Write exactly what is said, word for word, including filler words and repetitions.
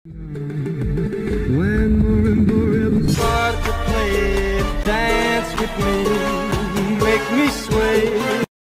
When marimba rhythms start to play, dance with me.